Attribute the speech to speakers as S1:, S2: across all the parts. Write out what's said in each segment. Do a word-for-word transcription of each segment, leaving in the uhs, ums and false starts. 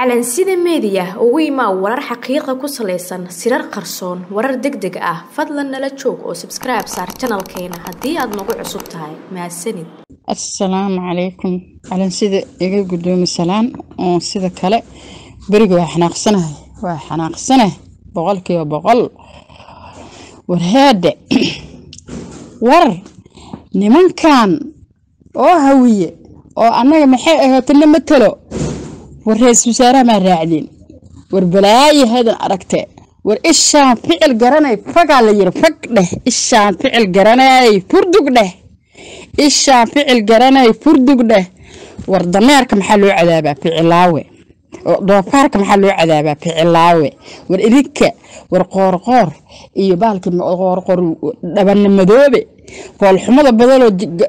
S1: calansida media ugu imaa warar xaqiiqo ku saleysan sirar qarsoon warar degdeg ah fadlan nala joog oo subscribe saar channelkeena hadii aad nagu cusub tahay mahadsanid.
S2: Assalaamu calaykum calansida iga gudoomi salaan oo sida kale bariga waa xanaaqsanahay waa xanaaqsanahay boqolkiiba boqol warhaade war nimankan oo hawiye oo anaga maxay ahaatana matalo ورئيس وزراء ما راعدين وربلاي هذا أركته ورإيشان فعل جراني فق على يرفق له إيشان فعل جراني فردق له إيشان فعل جراني فردق له وردمارك محلو عذابه في علاوة ضوافرك محلو عذابه في علاوة ورإذك ورقورقور يبالك قورقور دبن مذوبة والحمد بدلوا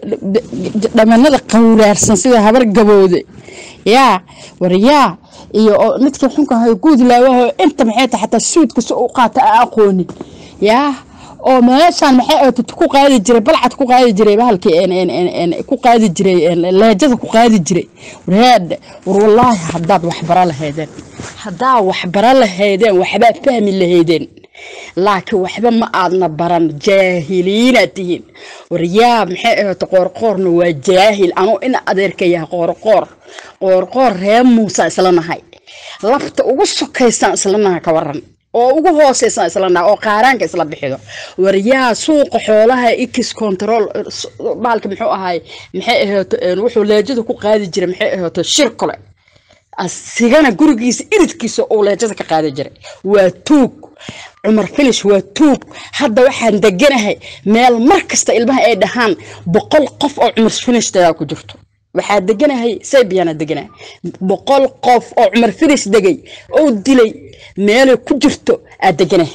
S2: دبن هذا قولار سنسيده هبر جبودي يا وريا iyo midka xunka hay guud laawaho inta maxay tahay xataa suudka soo qaata aqooni ya oo meeshan maxay aad ku qaadi jiray balcad ku qaadi jiray bahalkii en en en ku qaadi jiray leejada ku qaadi jiray wareed war wallahi hadaad wax bara lahaydeen hadaa wax bara lahaydeen waxba fahmi lahaydeen laakiin waxba ma aadna baran jaahiliinatihin wariya maxay aad qorqorna waa jaahil anu in adeerkaya qorqor qorqor reer Muuse islanahay lafta ugu sokaysan islanaha ka waran oo ugu hooseysan islanaha oo qaaraanka isla bixido wariya suuq xoolaha x control baalka muxuu ahay maxay ahaato wuxuu leejada ku qaadi jiray maxay ahaato shirkole asigana gurigiisa iridkiisa oo leejada ka qaadi jiray waa tuug عمر فينش وتوب هذا واحد دجناه مال مركز تقلبها أي دهان بقول قف أو عمر فينش تلاقوا جرتو واحد دجناه هي سيبيانا دجناه بقول قف أو عمر فينش دجي أو دلي مال كجرتو أدجناه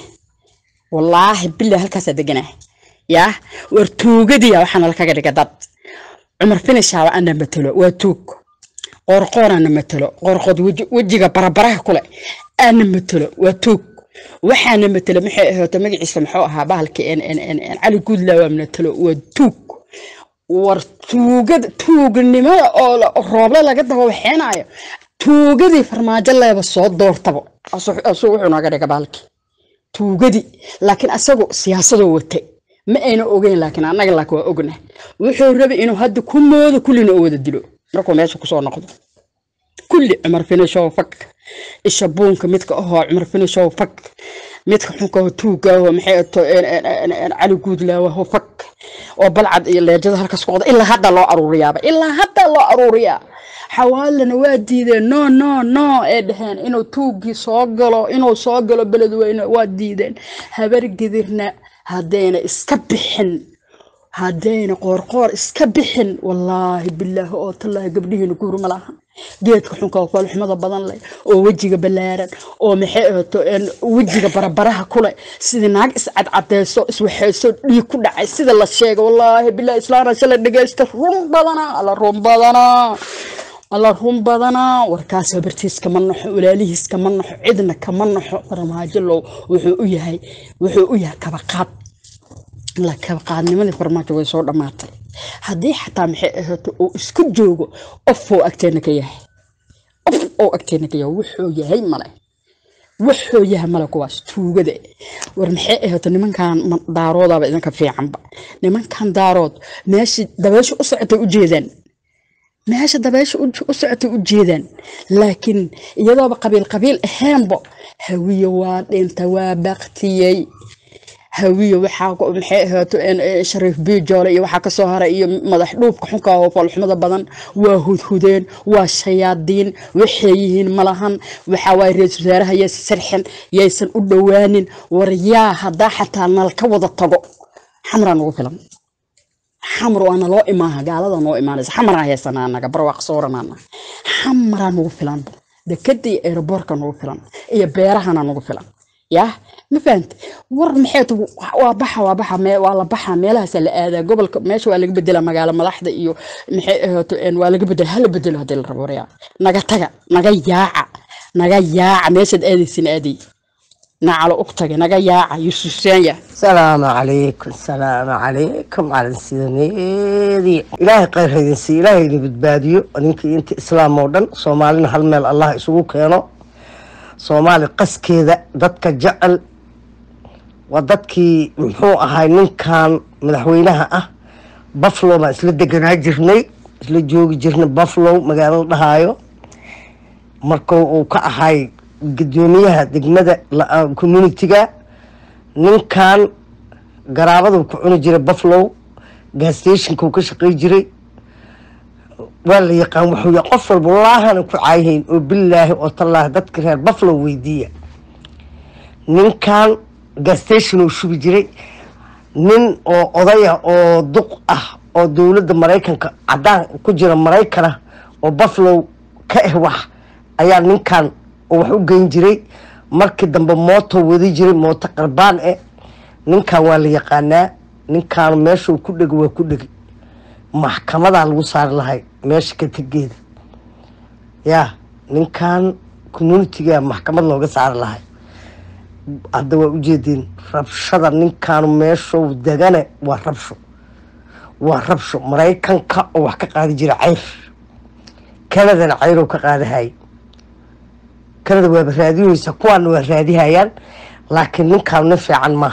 S2: والله بالله هالكاس دجناه يا ورتوجدي يا وحنا لك كذا كذا عمر فينش هذا أنا مثله وتوك قرقور أنا مثله قرقود وجه وجهه بربره كله أنا مثله وتوك waxaana matala maxay ahaato magaciisa maxuu ahaa bahalka en en en cali guud laa matalo waa tuug war tuugad tuugnimada oo roobla laga daba waxeenayo tuugadii farmaajo leeba soo doortabo asoo wuxuu naga dhiga bahalki tuugadi laakiin asagu siyaasado watay ma ayna ogeyn laakiin anaga laakiin waa ogna wuxuu rabay inuu hadda ku moodo kullina oo wada dilo markuu meesha ku soo noqdo kulli Umar Finisho fak ishabuunka midka oo Umar Finisho fak midka xunka tuuga oo maxay to cali guud laa fak oo balcad iyo leejada halkaas ku qodo ilaa hadda loo aruuriyaaba ilaa hadda loo aruuriya xawaalana waa diideen no no no ee dhahan inuu tuugi soo galo inuu soo galo beledweyne waa diideen habar gidirna hadeena iska bixin hadeena qorqor iska bixin wallahi billaah oo talaa gabdhihiina guur ma laha geedka xunka oo falxumada badan leh oo wajiga balaaran oo maxay ahaato in wajiga barabaraha kule sida naag is cad cadeyso is waxayso dhig ku dhacay sida la sheego wallahi billaah islaana shala dhageysta run badana alla run badana alla run badana warkaas habartiis kama naxo walaalihiis kama naxo cidna kama naxo farmaajo loo wuxuu u yahay wuxuu u yahay kaba qaad la kaba qaadnimadii farmaajo way soo dhamaatay haddii xataa maxay ahaato oo isku joogo of oo agteena ka yahay of oo agteena ka yahay wuxuu yahay male wuxuu yahay male kuwaas tuugada war maxay ahaato nimankan daaroodaba idinka fiicanba nimankan daarood meeshii dabeesho u socotay u jeedaan meesha dabeesho u socotay u jeedaan laakiin iyadoo qabiil qabiil ahaanba hawiyo waa dhinta waa baqtiyay hawiyo waxa maxay ahaato in shariif bijoole iyo waxa ka soo haray iyo madax dhuubka xunka oo falxumada badan waa hudhudeen waa shayaadiin waxay yihiin malahan waxa way ra'iisul wasaaraha iyo sarxin yeysan u dhawaanin waryaa hada xataa nal ka wada tago xamraan ugu filan xamro ana loo imaaha gaalada noo imaanaysa xamraan haysanaa naga barwaaq sooranana xamraan ugu filan dekadii airportka ugu filan iyo beerahana ugu filan يا ما فهمت ور محيط وبحا وبحا ولا بحا ميلها سلا هذا قبل ماشي ولا بدل مقاله ملاحظه iyo maxay in wala bedel hal bedel hadii la rabo yaa naga taga naga yaaca naga yaaca meeshad aadaysin aadi nacalo ugtagi naga yaaca yusuusanya
S3: السلام عليكم السلام عليكم على السيدي إلهي قير هيدنسي إلهي اللي بتباديو أنك أنت إسلام مودن صومالينا هالمال الله يسوق كيانو صومالي قس كذا دتك جعل ودتك محوء هاي من كان مدحوينها أه بافلو ما إسلا دقنا جرني إسلا جوغ جرن بافلو مقالو هايو مركو وكا هاي قدوميها دقمدا كوميونيتيغا ninkan garaabadu ku cuni jiray buffalo gas station ku ka shaqay jiray wala yaqaan wuxuu ya qof walba wallaahana ku caayeen oo billaahi oo tallah dadka reer buffalo weydiiya ninkan gas station uu shubi jiray nin oo odaya oo duq ah oo dawladda Mareykanka cadaan ku jira Mareykana oo buffalo ka ah wax ayaa ninkan wax u geyn jiray markii dambe mooto wadi jiray mooto qarbaan ee ninkan waa la yaqaanaa ninkan meesha uu ku dhig waa ku dhig maxkamada lagu saar lahay meesha ka tageeda ya ninkan community-ga maxkamad looga saar lahay hadda waa u jeedin rabshada ninkan meesha uu dagana waa rabsho waa rabsho Mareykanka oo wax ka qaadi jiray cayr Canada cayr oo ka qaadahay كندا وبراديو يسكوان وبراديهايان لكن نكان نفع ما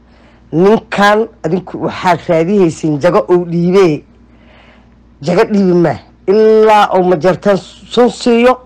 S3: نكان أديك وحال راديه سنجاء أو ليبي جاء ليبي ما إلا أو مجرتان سنسيو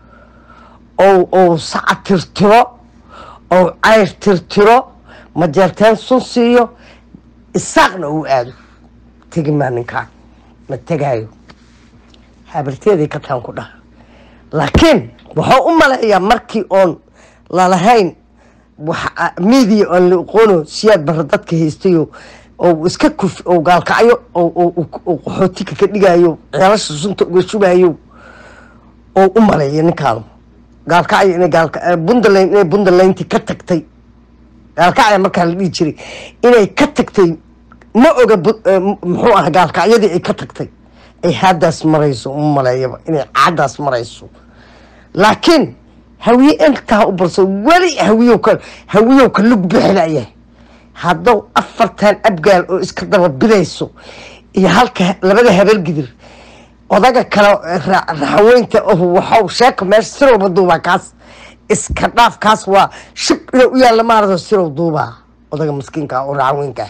S3: أو أو ساعة ترترو أو عير ترترو مجرتان سنسيو الساقنا هو قادو تيجي ما نكان ما تجايو حبرتي ذي كتان كلها لكن wuxuu u maleeyaa markii oon la lahayn wax media oo la qono siyaad bar dadka heestayo oo iska kuf oo gaalkacayo oo qaxootiga ka dhigayo ceelasha sunta uga shubayo oo u maleeyaa ninkaan gaalkacayo inay gaalka Puntland inay Puntland ka tagtay gaalkacayo marka la dhigi jiray inay ka tagtay ma oga muxuu ah gaalkacayadii ay ka tagtay ay hadaas marayso u maleeyaa inay caadaas marayso لكن هوي انت وبرسو ولي هويو كان هويو كان لوك بخلايه هادو افرتان ابقال او اسك دبا بدايسو iyo halka labada habeel gidir odaga kala raxweynta oo waxa sheeko meesh siro baduuba kaas iska dhaaf kaas waa shib u yaala maarado siro duuba odaga miskiinka oo raxweynka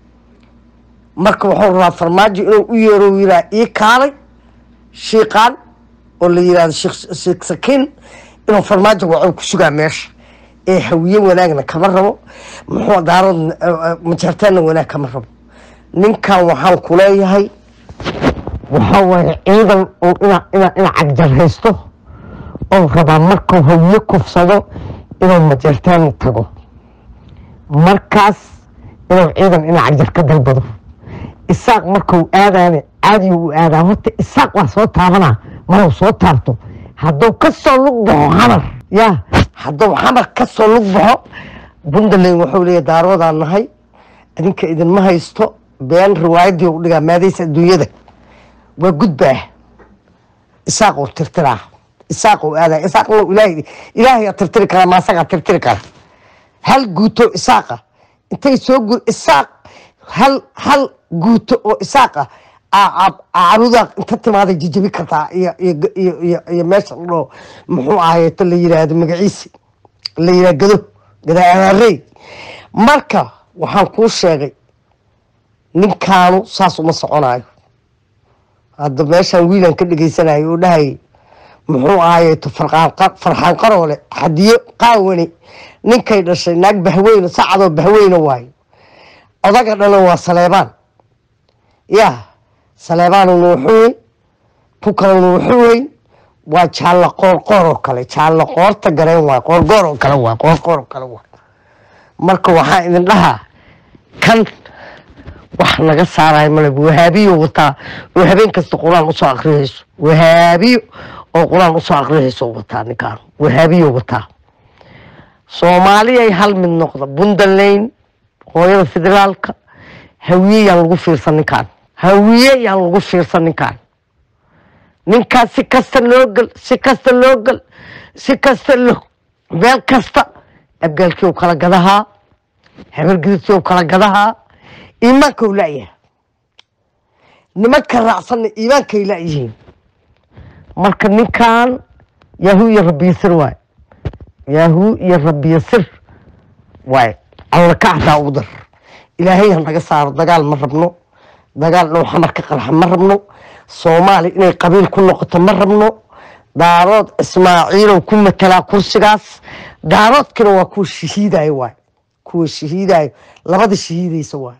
S3: marka wuxuu rabaa farmaajo inuu u yeero wiilaa ii kaalay shiiqaan oo la yiraahdo sheekh sakin inuu farmaajo waa ku sugaa meesha ee hawiye wanaagna kama rabo muxuu daaro majartaan wanaag kama rabo ninkan waxaan ku leeyahay waxa way ciidan oo ina ina ina cagjar haysto oo raba markuu hawiye kufsado inuu majartaan tago markaas inuu ciidan ina cagjar ka dalbado isaaq markuu aadaane caadi uu aadaa horta isaaq waa soo taabanaa maruu soo taabto hadduu ka soo lug baxo xamar ya hadduu xamar ka soo lug baxo Puntland wuxuu leeyahay daaroodaan nahay adinka idinma haysto been riwaayadii u dhigaa maadaysa adduunyada waa gudbaa isaaq oo tirtiraa isaaq oo aadaa isaaq loo ilaahay ilaahay tirtiri kara ma asaga tirtiri kara hal guuto isaaqa intay soo gur isaaq hal hal guuto oo isaaqa عروضك أنت تماذا جيجي كتا يا يا يا يا ماشى الله محو عاية اللي يراد مقعيسي اللي يراد قدو قدا أنا ري مركا وحنكون شاقي من كانوا ساسو مصعوناي هذا ماشى ويلان كل جيسنا يقول هاي محو عاية فرحان فرحان قرولة حديو قاوني نكاي دشي ناك بهوين ساعدوا بهوين واي أضاك أنا وصليبان يا سليمان ونوحوي بكرة ونوحوي وشال قور قور كله شال قور تجري وا قور قور كله وا قور قور كله وا مركو وحا إذن لها كان وحنا قصار هاي ملك وهابي وطا وهابين كست قرآن وصا أخريس وهابي وقرآن وصا أخريس وطا نكار وهابي وطا صومالي أي حل من نقطة بندلين هوي الفدرالك هوية يلقو في سنكان هوية يلقو في سنكان ninkaas si kasta loo gal si kasta loo gal si kasta loo meel kasta abgaalkii u kala gadahaa habargididkii u kala gadahaa iimaanka u la'yahay nimanka raacsanna iimaankay la'yihiin marka ninkan yahu iyo rabbiyasir waay yahu iyo rabbiyasir waay alla ka xataa ugu dar ilaahay ha naga saaro dagaal ma rabno dagaal dhow xamar ka qarxa ma rabno soomaali inay qabiil ku noqoto ma rabno daarood ismaaciilow ku matalaa kursigaas daaroodkina waa kuwa shahiidayo waay kuwa shahiidayo labada shahiidaysa waay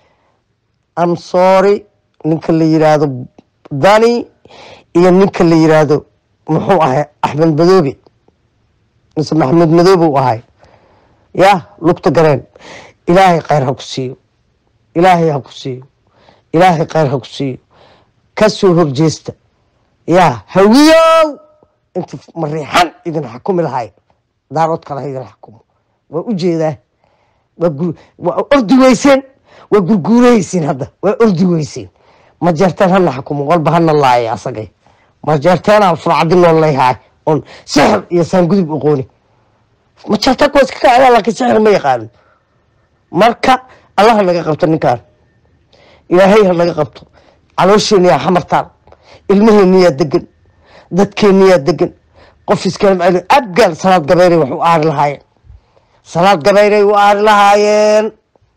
S3: am sorry ninka la yiraahdo dani iyo ninka la yiraahdo muxuu ahay axmed madoobe mise maxamed madoobe uu ahay yaa lugta gareen ilaahay khayr ha ku siiyo ilaahay ha ku siiyo ilaahay khayr ha ku siiyo ka soo horjeesta yaa hawiyow inta mariixan idin xukumi lahay daarood kale idin xukumo waa u jeedaa waa ordi weyseen waa gurguuraysiin hadda waa ordi weyseen ma jeerteen hana xukumo walba hana laaya asagay ma jeerteen aan furcadi noo leeyahay on sixir iyo saangudub aqooni ma jeerteen kuwaas ka kacaya laakiin sixir ma yaqaan marka allah naga qabto ninkaan ilaahay ha naga qabto caloosheenna yaa xamartaan ilmaheenna yaa degan dadkeenna yaa degan qof iskala macalin abgaal salaad gabayray wax u aari lahaayeen salaad gabayray u aari lahaayeen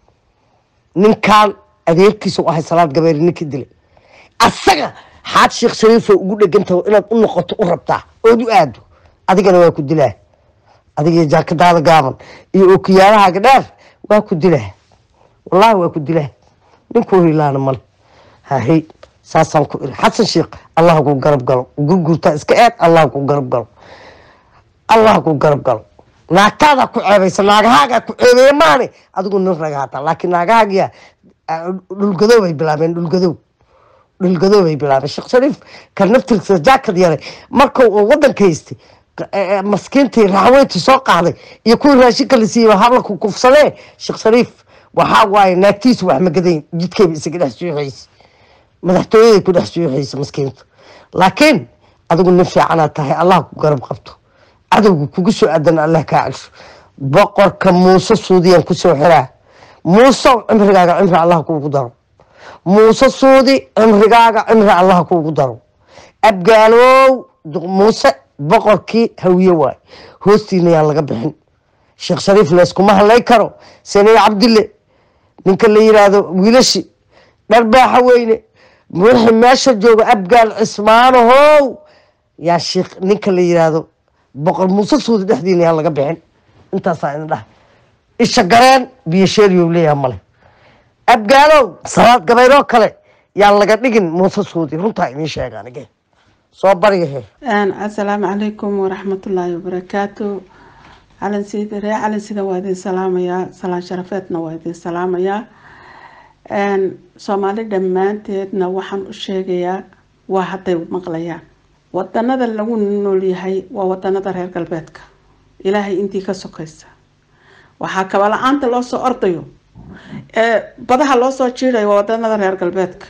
S3: ninkaan adeerkiisa u ahay salaad gabayray ninkii dilay asaga xaad sheekh shariifoo ugu dhegantaho inaad u noqoto u rabtaa ood u aado adigana waa ku dilaa adiga jaakadaada gaaban iyo okiyaalahaaga dheer waa ku dilaa wallaahi waa ku dilaa ninkuu hilaana male hahay saasaan ku iri xasan sheekh allah ku garab galo gurgurtaa iska eed allah ku garab galo allah ku garab galo naagtaada ku ceebaysa naagahaagaa ku ceebeeye maane adigu nin ragaataa laakiin naagahaagiya dhulgadow bay bilaabeen dhulgadow dhulgadow bay bilaabeen sheekh shariif ka naftirkiisa jaakad yaray marka uu waddanka haystay maskiintii raxweyntii soo qaaday iyo kuwii raashinka la siiyey habla ku kufsadee sheekh shariif waxaa waaye naagtiisu wax magadayn jidkayba isaga dhex suuxaysa madaxtooyaday ku dhex suuxaysa maskiinta laakiin adigu nin fiicanaad tahay allah ku garab qabto cadowga kugu soo aadan allah kaa celsho boqorka muuse suudiyaan kusoo xiraa muuse cimrigaaga cimri allah kuugu daro muuse suudi cimrigaaga cimri allah kuugu daro abgaalow muuse boqorkii hawiye waay hoostiina yaan laga bixin sheekh shariif layskuma hadlay karo sanay cabdille ninka la yiraahdo wiilashi dharbaaxa weyne wixii meesha jooga abgaal cismaanahow yaa sheekh ninka la yiraahdo boqor muuse suudi dhexdiina yaan laga bixin intaasaa idin dhaha isha gareen biyo sheeriyow leeyaha male abgaalow salaad gabayroo kale yaan laga dhigin muuse suudi runtaa idiin sheegaan ige soo bariyahe
S4: assalaamu calaykum waraxmatullaahi wabarakaatu calan sida ree calan sida waa idin salaamayaa salaan sharafeedna waa idin salaamayaa soomaali dhammaanteedna waxaan u sheegayaa waa hadday maqlayaan wadanada lagu nool yahay waa wadanada reer galbeedka ilaahay intii ka sokaysa waxaa kaba la-aanta loo soo ordayo ee badaha loo soo jiidayo waa wadanada reer galbeedka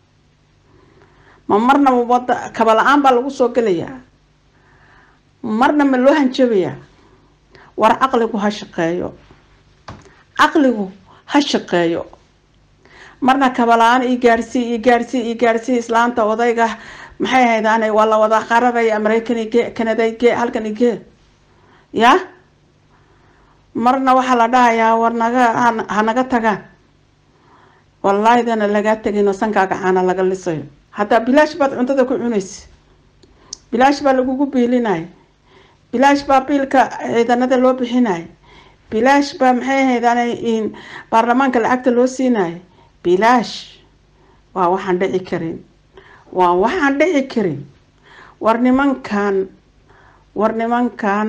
S4: ma marna wada kaba la-aan baa lagu soo gelayaa marna ma loo hanjabayaa war caqligu ha shaqeeyo caqligu ha shaqeeyo marna kaba la-aan ii gaarsii ii gaarsii ii gaarsii islaanta odayga maxay ahaydaan waa la wada qararaya maraykan igee kanada igee halkan igee ya marna waxaa la dhahayaa war naga ha naga tagaan wallaahi dana lagaa tegino sankaaga caana laga lisayo haddaa bilaash baad cuntada ku cunaysa bilaash baa lagugu biilinaya bilaash baa biilka ciidanada loo bixinaya bilaash baa maxay ahaydaan in baarlamaanka lacagta loo siinaya bilaash waa waxaan dhici karin waa waxaan dhici karin war nimankan war nimankan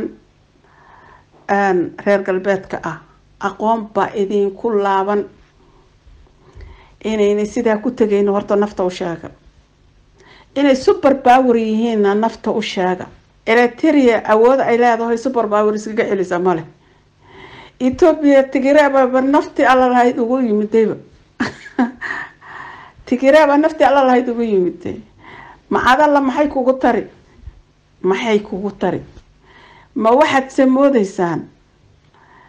S4: reer galbeedka ah aqoon baa idinku laaban inayna sidaa ku tegayno horta nafta u sheega inay super power yihiinna nafta u sheega eritrea awood ay leedahay super power iskaga celisa male Ethiopia tigiraaba nafti alla lahayd ugu yimidayba tigiraaba nafti alla lahayd ugu yimiday ma adalla maxay kugu tari maxay kugu tari ma waxaad samoodaysaan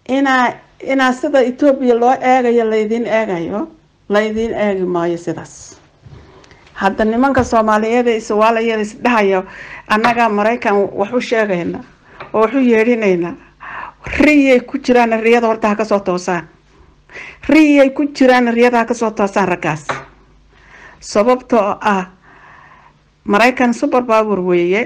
S4: inaa inaa sida Ethiopia loo eegayo laydin eegayo laydin eegi maayo sidaas. hadda nimanka Soomaaliyeed ee Soomaaliyeed is dhahayo annaga Mareykan wax u sheegayna oo wax u yeerinayna riyay ku jiraan riyada horta ka soo toosaan riyay ku jiraan riyada ka soo toosaan ragaas sababtoo ah Mareykan super power weeye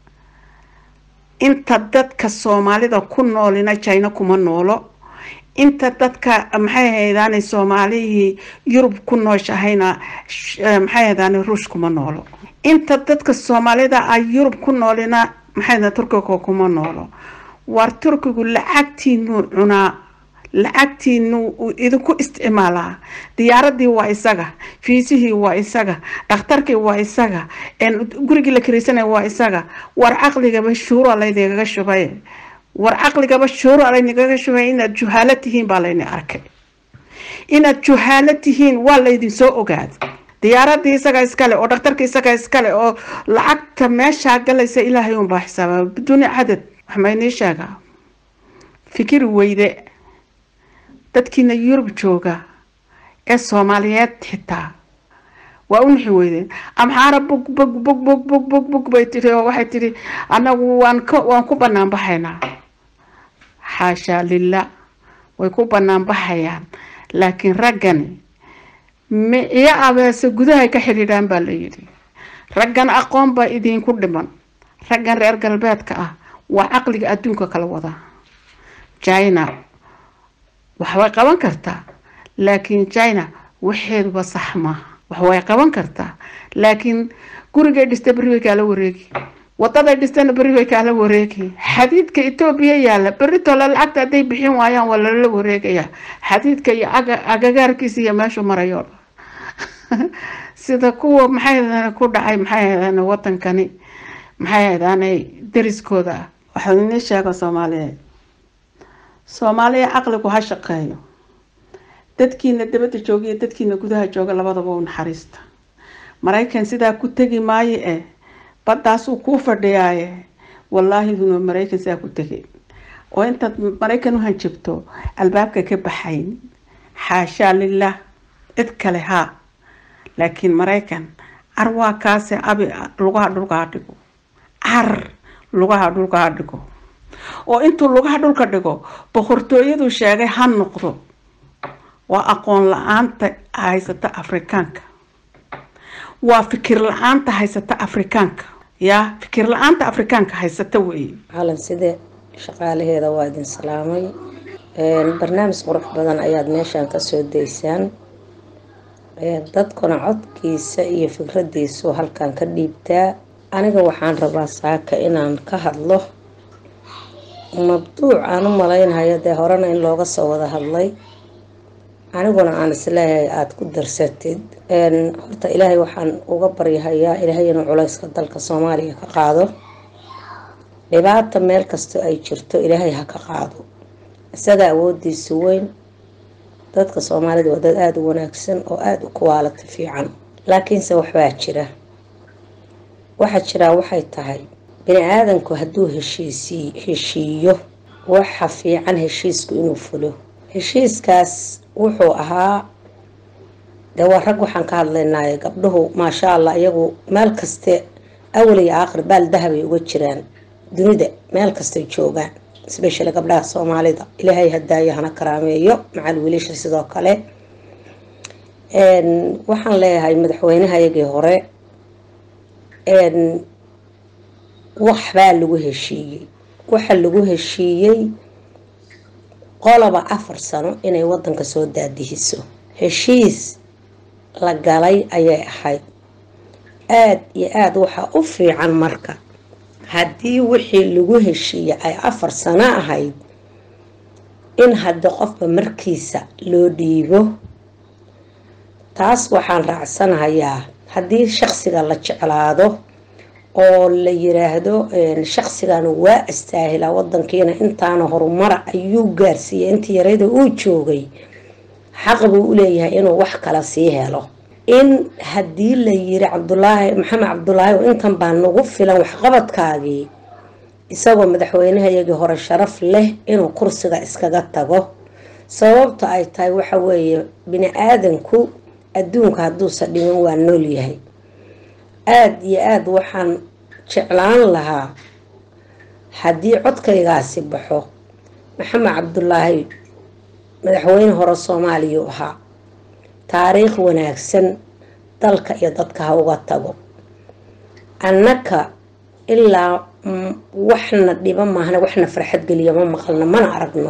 S4: inta dadka Soomaalida ku noolina China kuma noolo inta dadka maxay haydaan Soomaaliyi Yurub ku nooshahayna maxay haydaan Ruush kuma noolo inta dadka Soomaalida ay Yurub ku noolina maxay haydaan Turkiga kuma noolo war Turkigu lacagtiinu cunaa lacagtiinu idinku isticmaalaa diyaaradii waa isaga fiisihii waa isaga dhakhtarkii waa isaga en gurigii la kiraysanay waa isaga war aqliga bashuuro laydiga shubay war aqliga bashuuro laydiga shubay inaad juhaala tihiin baa layni arkay inaad juhaala tihiin waa laydin soo ogaaday diyaaradii isaga iskale oo dhakhtarkii isaga iskale oo lacagta meesha galaysa Ilaahay uun baa xisaaba bidun cadad waxmayni sheega fikir weyde dadkiina Yurub jooga ee Soomaaliyeed xitaa waa u nixi weydeen amxaara bug bug bug bug bug bug bug bay tiri oo waxay tiri anagu waan ka waan ku banaan baxaynaa xaasha lillah way ku banaan baxayaan laakiin raggan ma iya abeesa gudaha ka xiriiraan baa la yiri raggan aqoon ba idin ku dhiman raggan reer galbeedka ah waa aqliga adduunka kala wada China waxay qaban kartaa laakiin China waxeeduba sax ma waxay qaban kartaa laakiin guriga dhistay bari way kala wareegi wadada dhistay bari way kala wareegi xadiidka Ethiopia yaala bari tola lacagta haday bixin waayaan wala la wareegaya xadiidka iyo agagaarkiisa iyo meesha marayo sida kuwa maxay ku dhacay maxay wadankani maxay ahaanay dariskooda waxa uu sheegay Soomaaliyeed Soomaaliya aqligu ha shaqeeyo dadkiina dibadda jooga iyo dadkiina gudaha jooga labadaba u naxariista Mareykan sida ku tagi maayo ee badaas uu ku fadhiyay wallahi inuu Mareykan sida ku tagay oo inta Mareykan u hanjabto albaabka ka baxayn xaasha lillah id kale ha laakiin Mareykan arwaa kaase abi lugaha dhulka dhigo ar lugaha dhulka dhigo oo intuu lugaha dhulka dhigo boqortooyadu sheegay han noqdo waa aqoon la'aanta haysata Afrikaanka waa fikir la'aanta haysata Afrikaanka ya fikir la'aanta Afrikaanka haysata weey
S5: halan sida shaqaalaheeda waa idin salaamay een barnaamij qurux badan ayaad meeshan ka soo deysaan ee dadkuna codkiisa iyo fikradiisa halkan ka dhiibtaa aniga waxaan rabaa saaka inaan ka hadlo mabduuc aan u malaynayo de horena in looga soo wada hadlay aniguna aan isleeyahay aad ku darsatid een horta Ilaahay waxaan uga baryahayaa Ilaahay inuu culayska dalka Soomaaliya ka qaado dhibaato meel kasto ay jirto Ilaahay ha ka qaado isaga awoodiisa weyn dadka Soomaalida waa dad aad u wanaagsan oo aad u quality fiican laakiin se wax baa jira waxa jira waxay tahay bini aadanku haduu heshiisi heshiiyo waxa fiican heshiisku inuu fulo heshiiskaas wuxuu ahaa dawa rag waxaan ka hadlaynaa gabdhuhu ma sha Allah iyagu meel kaste awal iyo aakhir baal dahab ay uga jiraan dunida meel kaste joogaan especially gabdhaha Soomaalida Ilaahay hadaayahana karaameeyo macal wiilasha sidoo kale een waxaan leeyahay madaxweynaha iyagii hore een waxba lagu heshiiyay waxa lagu heshiiyay qolaba afar sano inay wadanka soo daadihiso heshiis la galay ayay ahayd aad iyo aad waxa u fiican marka hadii wixii lagu heshiiyay ay afar sano ahayd in hadda qofba markiisa loo dhiibo taas waxaan raacsanayaa hadii shakhsiga la jeclaado oo la yiraahdo shakhsigan waa istaahila wadankiina intaana horumar ayuu gaarsiiyay intii yareedo uu joogay xaq buu u leeyahay inuu wax kala sii helo in hadii la yiri Cabdullaahi Maxamed Cabdullaahi intan baan nagu filan wax qabadkaagii isagoo madaxweynahayagii hore sharaf leh inuu kursiga iskaga tago sababta ay tahay waxa weeye bini aadanku adduunka hadduusa dhiman waa nool yahay. aada iyo aada waxaan jeclaan lahaa haddii codkaygaasi baxo maxamed cabdulaahi madaxweyne hore soomaaliya u ahaa, taariikh wanaagsan dalka iyo dadka ha uga tago. annaka ilaa waxna dhiba maahna waxna farxad geliya ma maqalno, mana aragno.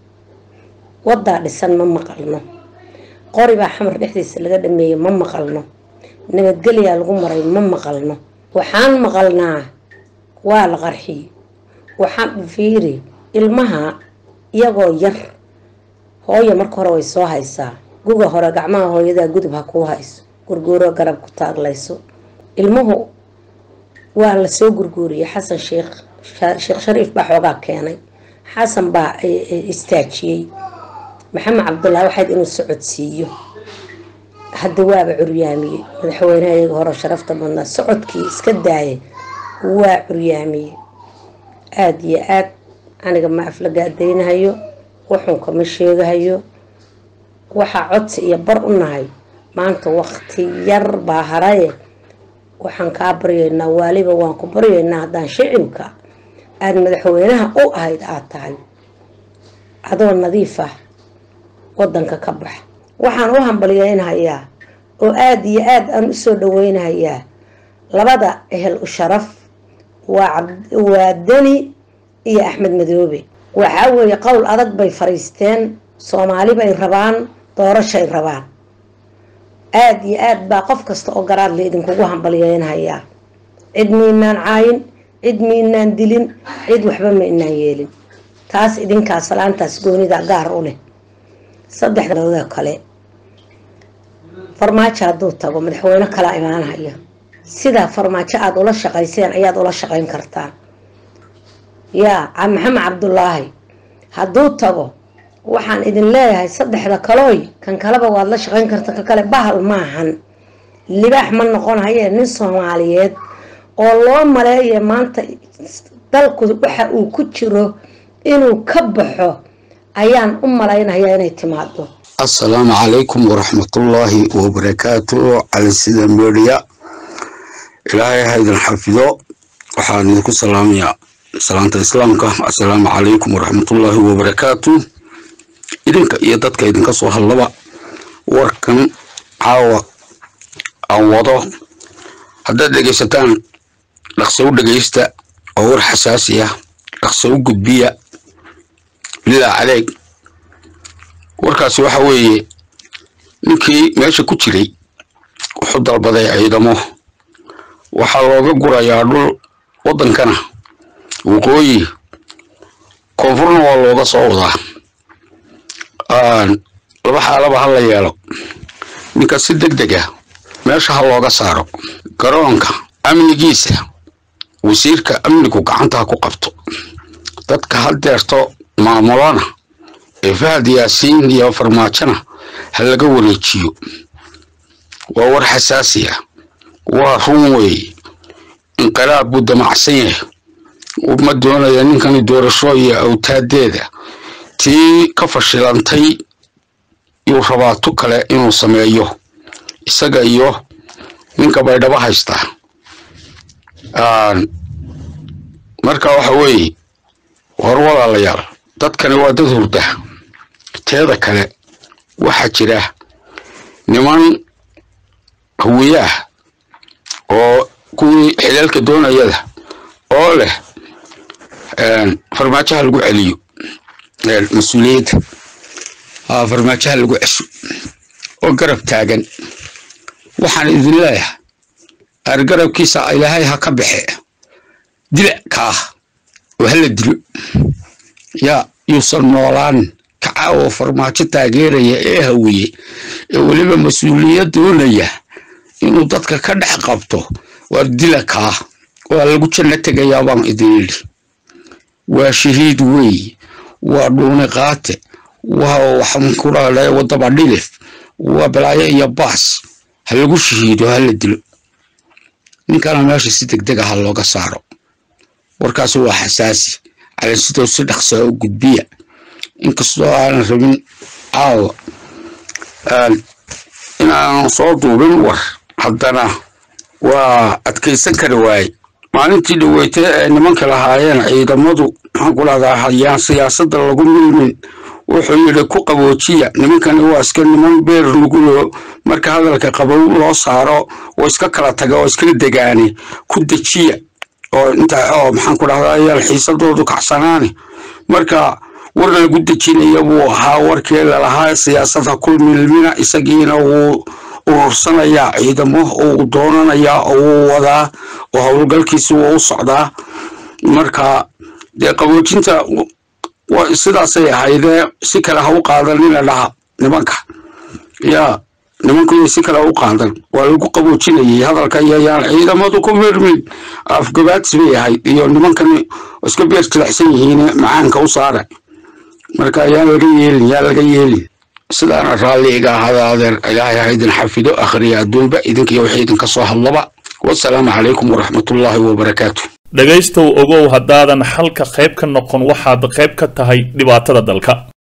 S5: wadaa dhisan ma maqalno, qoribaa xamar dhexdiisa laga dhameeyey ma maqalno, nabadgelyaa lagu maray ma maqalno. waxaan maqalnaa waa la qarxiy. waxaan fiiri ilmaha iyagoo yar hooyo marka hore way soo haysaa, guga hore gacmaha hooyadaa gudub ha kuu hayso, gurguuro garab ku taaglayso. ilmuhu waa la soo gurguuriyey. xasan sheekh sheekh shariif baa xoogaa keenay, xasan baa istaajiyey. maxamed cabdulaahi waxayd inuu socodsiiyo, hadda waaba curyaamiyey. madaxweynahayaga hore sharafta badnaa socodkii iska daayay waa curyaamiyey. aada iyo aad aniga ma aflagaadaynahayo, wuxuun kama sheegahayo. waxaa codsi iyo bar u nahay maanta waqti yar baa haraye. waxaan kaa baryaynaa, waaliba waan ku baryaynaa haddaan shicibka aada madaxweynaha u ahayd aada tahay, adoo nadiif ah wadanka ka bax. waxaan u hambalyeynhayaa oo aada iyo aada aan usoo dhaweynahayaa labada ehel u sharaf waa Dani iyo Axmed Madoobe. waxaa weeye qowl adag bay fariisteen, Soomaali bay rabaan, doorashay rabaan. aada iyo aad baa qof kasta oo garaad la idinkugu hambalyeynhayaa. cid miinaan caayin, cid miinaan dilin, cid waxba ma inaan yeelin. taas idinkaa salaantaas goonida gaar u leh. saddexdooda kale farmaajo hadduu tago madaxweyne kala imaanaya, sidaa farmaajo aada ula shaqayseen ayaad ula shaqayn kartaan. yaa maxamed cabdulaahi hadduu tago waxaan idin leeyahay saddexda kalooy kan kaleba waad la shaqayn karta, ka kale bahal maahan, libaax ma noqon hayee nin Soomaaliyeed oo loo maleeya maanta dalku waxa uu ku jiro inuu ka baxo ayaan u malaynayaa inay timaado.
S6: السلام عليكم ورحمة الله وبركاته على السيدة ميريا إلهي هيدا الحفظة وحانيكم السلام يا سلامة إسلامك. السلام عليكم ورحمة الله وبركاته. إذنك يددك إذنك صوح الله وركن عاوة عوضة هذا دقيستان لقصو دقيستا أور حساسية لقصو قدبية بالله عليك. warkaasi waxa weeye ninkii meesha ku jiray wuxuu dalbaday ciidamo, waxaa looga gurayaa dhul wadankana waqooyi koonfurna waa looga soo wadaa. laba xaalaba ha la yeelo, ninka si degdeg ah meesha ha looga saaro. garoonka amnigiisa wasiirka amnigu gacanta ha ku qabto, dadka ha deerto maamulana فهد ياسين يا فرماجنا هل قولي تشيو وور حساسية وروي انقلاب بده معصيه وبمدونا يعني كان يدور شوية أو تهديده تي كفشلانتي يوحباتو كلا إنو سميهيو إساقا إيوه منك بايدا بحيستا آن مركا وحوي ورولا ليال dadkani waa dad hurda. teeda kale waxa jira niman hawiyaah oo kuwii xilaalka doonayada oo leh farmaajaha lagu celiyo mas'uuliyadda, farmaajaha lagu cesho oo garab taagan. waxaan idin leeyahay argarabkiisa ilaahay ha ka baxe dilic ka oo hala dilo يا يوصل نولان كعاو فرماجة تاجيرية إيه هوية ولما مسؤولية دولية إنه ضدك كده حقبته ودلك ها والقوتش نتجا يابان إدريل وشهيد وي ودون قاتل وهو حمكورا لا وضبع دلف وبلايا يباس هل قوش شهيد وهل الدل إن كان ماشي ستك دقة هاللوغة صاروا warkaasi waa xasaasi على ستة وستة خسارة قدبية إنك الصراحة أنا ربين عاو أنا صوت وبنور حضنا وأتكيسن كرواي ما أنتي دويته إن من كلا هايين عيد مضو هنقول هذا حيان سياسة اللقوم من وحيل كوكا بوتشيا نمن كان هو أسكن نمن بير نقوله مركز هذا الكقبول لا صاروا وإسكا تجا وإسكا دجاني كودتشيا oo inta oo maxaan ku dhahdaa xiisadoodu kacsanaani marka warka lagu dejinayo buu ahaa warkii la lahaa siyaasadda kulmilmina isagiina uu ursanaya ciidamo oo doonanaya oo wada oo hawlgalkiisu uu socdaa marka de qaboojinta waa sidaas ay ahaydee si kala ha u qaadanina laha nimanka yaa nimanku si kala u qaadan waa lagu qaboojinayay hadalka ayaan ciidamadu ku mirmin afgabaad siyahay iyo nimankan iska beertilacsan yihiin macaanka u saaray marka ayaan laga yeelin yaa laga yeelin sidaan raaliga hadaadeen ilaahay haydin xafido akhriya adduunba idinkiyo wixii idin ka soo hadlaba wassalaamu calaykum waraxmatullaahi wabarakaatuh
S7: dhagaystow ogow haddaadan xalka qayb ka noqon waxaad qayb ka tahay dhibaatada dalka